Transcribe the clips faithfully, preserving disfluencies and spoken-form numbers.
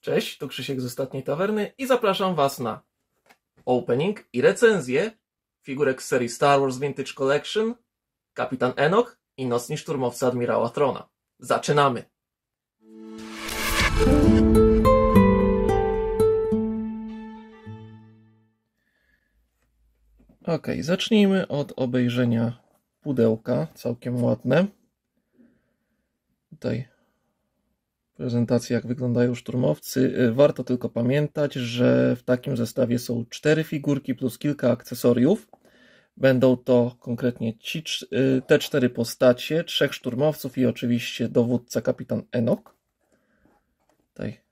Cześć, tu Krzysiek z Ostatniej Tawerny i zapraszam Was na opening i recenzję figurek z serii Star Wars Vintage Collection, Kapitan Enoch i Nocni Szturmowcy Admirała Throna. Zaczynamy! Ok, zacznijmy od obejrzenia pudełka, całkiem ładne. Tutaj prezentacja, jak wyglądają szturmowcy. Warto tylko pamiętać, że w takim zestawie są cztery figurki plus kilka akcesoriów. Będą to konkretnie ci, te cztery postacie, trzech szturmowców i oczywiście dowódca kapitan Enoch. Tutaj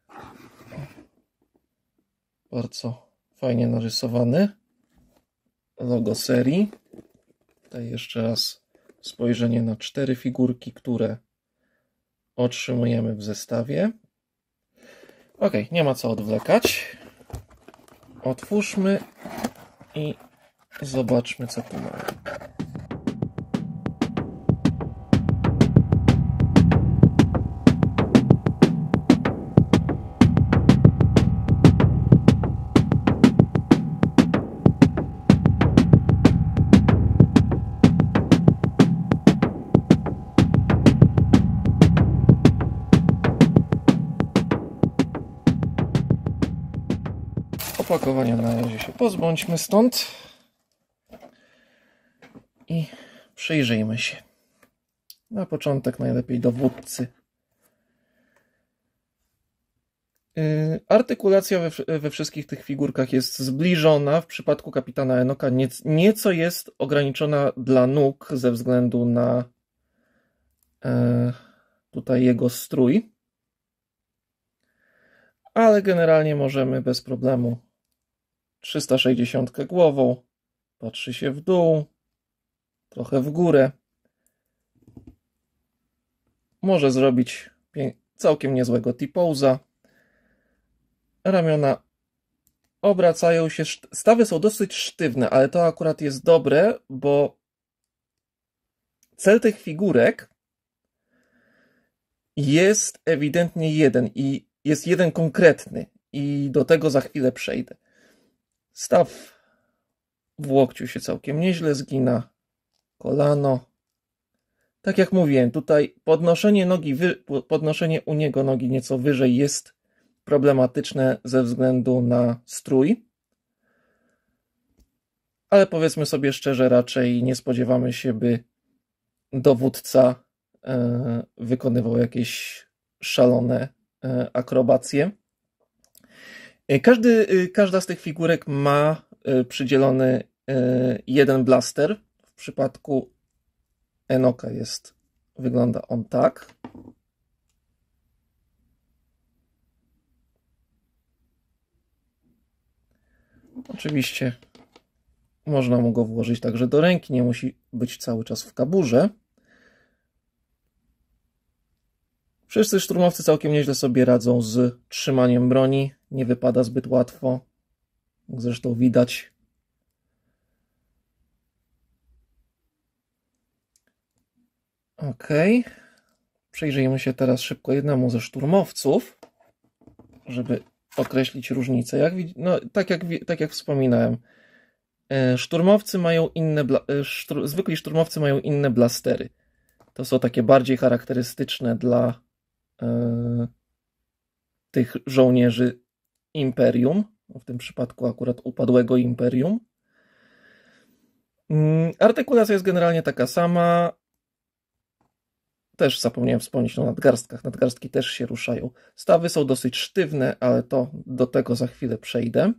bardzo fajnie narysowany logo serii. Tutaj jeszcze raz spojrzenie na cztery figurki, które otrzymujemy w zestawie. Ok, nie ma co odwlekać. Otwórzmy i zobaczmy, co tu mamy. Opakowania na razie się pozbądźmy stąd i przyjrzyjmy się. Na początek najlepiej dowódcy. Yy, artykulacja we, we wszystkich tych figurkach jest zbliżona. W przypadku kapitana Enocha niec, nieco jest ograniczona dla nóg ze względu na yy, tutaj jego strój. Ale generalnie możemy bez problemu trzysta sześćdziesiąt głową, patrzy się w dół, trochę w górę. Może zrobić całkiem niezłego T-pose'a. Ramiona obracają się, stawy są dosyć sztywne, ale to akurat jest dobre, bo cel tych figurek jest ewidentnie jeden i jest jeden konkretny i do tego za chwilę przejdę. Staw w łokciu się całkiem nieźle zgina, kolano. Tak jak mówiłem, tutaj podnoszenie nogi, podnoszenie u niego nogi nieco wyżej jest problematyczne ze względu na strój. Ale powiedzmy sobie szczerze, raczej nie spodziewamy się, by dowódca e, wykonywał jakieś szalone e, akrobacje. Każdy, każda z tych figurek ma przydzielony jeden blaster. W przypadku Enocha jest, wygląda on tak. Oczywiście można mu go włożyć także do ręki, nie musi być cały czas w kaburze. Wszyscy szturmowcy całkiem nieźle sobie radzą z trzymaniem broni. Nie wypada zbyt łatwo. Jak zresztą widać. Ok. Przyjrzyjmy się teraz szybko jednemu ze szturmowców, żeby określić różnicę. Jak, no, tak, jak, tak jak wspominałem, szturmowcy mają inne, sztur, zwykli szturmowcy mają inne blastery. To są takie bardziej charakterystyczne dla e, tych żołnierzy Imperium, w tym przypadku akurat upadłego Imperium. Artykulacja jest generalnie taka sama. Też zapomniałem wspomnieć o nadgarstkach. Nadgarstki też się ruszają. Stawy są dosyć sztywne, ale to do tego za chwilę przejdę.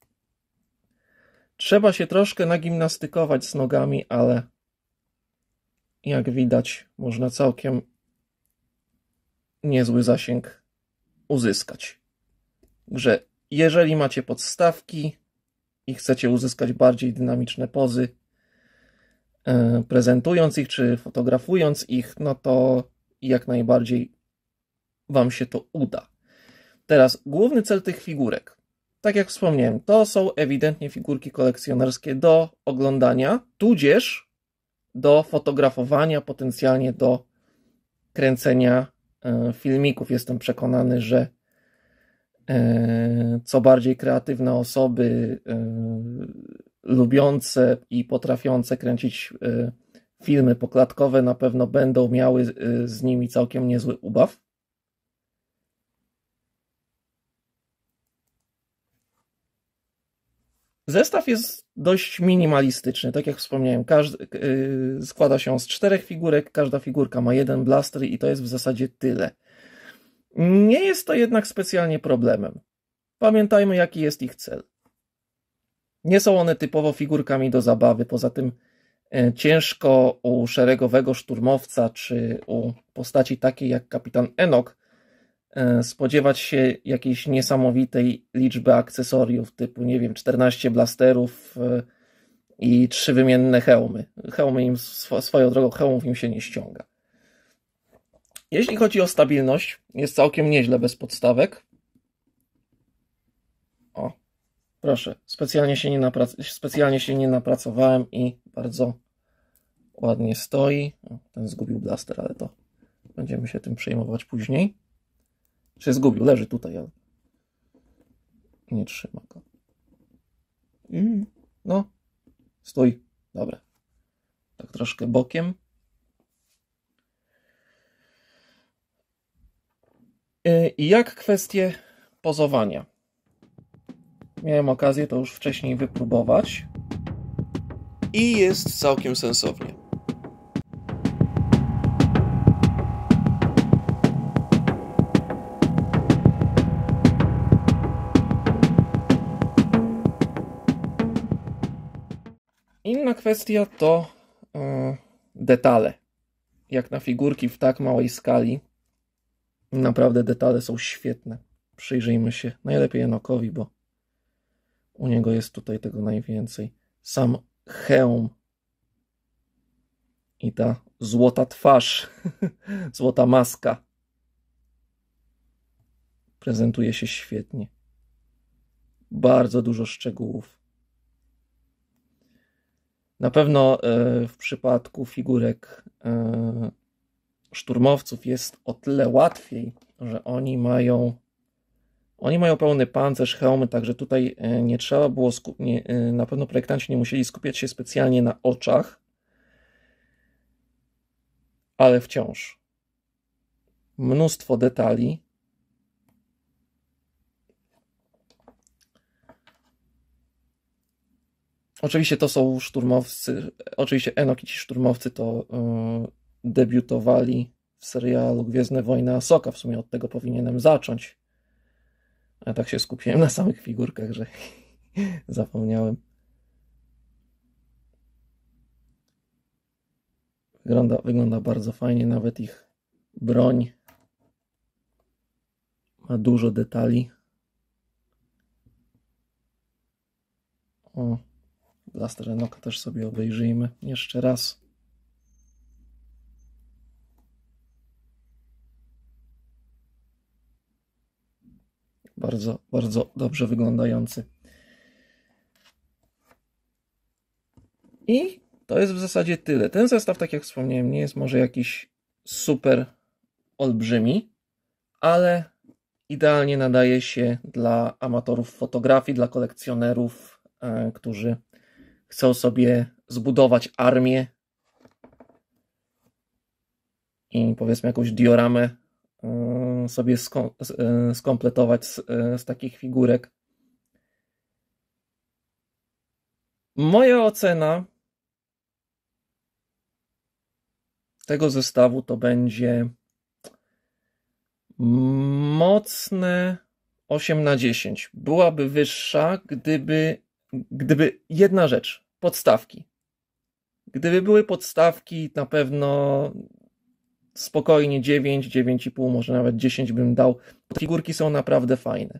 Trzeba się troszkę nagimnastykować z nogami, ale jak widać, można całkiem niezły zasięg uzyskać. Także jeżeli macie podstawki i chcecie uzyskać bardziej dynamiczne pozy, yy, prezentując ich czy fotografując ich, no to jak najbardziej Wam się to uda. Teraz główny cel tych figurek. Tak jak wspomniałem, to są ewidentnie figurki kolekcjonerskie do oglądania, tudzież do fotografowania, potencjalnie do kręcenia filmików. Jestem przekonany, że co bardziej kreatywne osoby, lubiące i potrafiące kręcić filmy poklatkowe, na pewno będą miały z nimi całkiem niezły ubaw. Zestaw jest dość minimalistyczny, tak jak wspomniałem, każdy, yy, składa się z czterech figurek, każda figurka ma jeden blaster i to jest w zasadzie tyle. Nie jest to jednak specjalnie problemem. Pamiętajmy, jaki jest ich cel. Nie są one typowo figurkami do zabawy, poza tym yy, ciężko u szeregowego szturmowca czy u postaci takiej jak kapitan Enoch spodziewać się jakiejś niesamowitej liczby akcesoriów typu, nie wiem, czternaście blasterów i trzy wymienne hełmy. Hełmy im, swoją drogą, hełmów im się nie ściąga. Jeśli chodzi o stabilność, jest całkiem nieźle bez podstawek. O, proszę, specjalnie się nie, naprac specjalnie się nie napracowałem i bardzo ładnie stoi. O, ten zgubił blaster, ale to będziemy się tym przejmować później. Czy zgubił? Leży tutaj, ale nie trzyma go. No, stój. Dobra. Tak troszkę bokiem. I jak kwestie pozowania? Miałem okazję to już wcześniej wypróbować. I jest całkiem sensownie. Inna kwestia to yy, detale. Jak na figurki w tak małej skali, naprawdę detale są świetne. Przyjrzyjmy się najlepiej Enochowi, bo u niego jest tutaj tego najwięcej. Sam hełm i ta złota twarz, złota maska prezentuje się świetnie. Bardzo dużo szczegółów. Na pewno w przypadku figurek szturmowców jest o tyle łatwiej, że oni mają oni mają pełny pancerz, hełmy, także tutaj nie trzeba było nie, na pewno projektanci nie musieli skupiać się specjalnie na oczach, ale wciąż mnóstwo detali. Oczywiście to są szturmowcy, oczywiście Enoch i ci szturmowcy to yy, debiutowali w serialu Gwiezdne Wojny Asoka, w sumie od tego powinienem zacząć. A tak się skupiłem na samych figurkach, że zapomniałem. Wygląda, wygląda bardzo fajnie, nawet ich broń ma dużo detali. O. Blaster Enocha też sobie obejrzyjmy jeszcze raz. Bardzo, bardzo dobrze wyglądający. I to jest w zasadzie tyle. Ten zestaw, tak jak wspomniałem, nie jest może jakiś super olbrzymi, ale idealnie nadaje się dla amatorów fotografii, dla kolekcjonerów, e, którzy chcą sobie zbudować armię i powiedzmy jakąś dioramę sobie skompletować z, z takich figurek. Moja ocena tego zestawu to będzie mocne osiem na dziesięć. Byłaby wyższa, gdyby, gdyby jedna rzecz, podstawki. Gdyby były podstawki, na pewno spokojnie dziewięć, dziewięć i pół, może nawet dziesięć bym dał. Figurki są naprawdę fajne.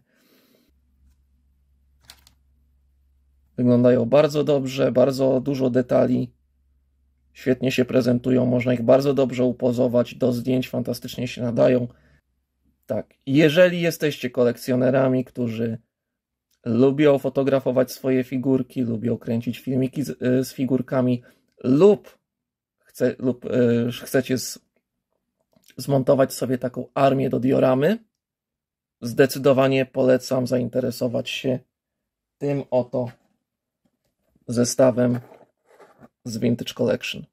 Wyglądają bardzo dobrze, bardzo dużo detali. Świetnie się prezentują, można ich bardzo dobrze upozować, do zdjęć fantastycznie się nadają. Tak, jeżeli jesteście kolekcjonerami, którzy lubią fotografować swoje figurki, lubią kręcić filmiki z, z figurkami lub, chce, lub yy, chcecie z, zmontować sobie taką armię do dioramy, zdecydowanie polecam zainteresować się tym oto zestawem z Vintage Collection.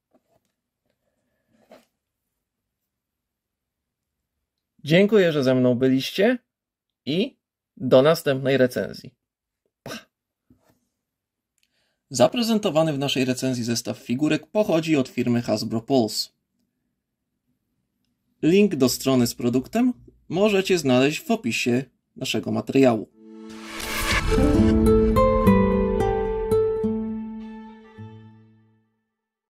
Dziękuję, że ze mną byliście i do następnej recenzji. Pa. Zaprezentowany w naszej recenzji zestaw figurek pochodzi od firmy Hasbro Pulse. Link do strony z produktem możecie znaleźć w opisie naszego materiału.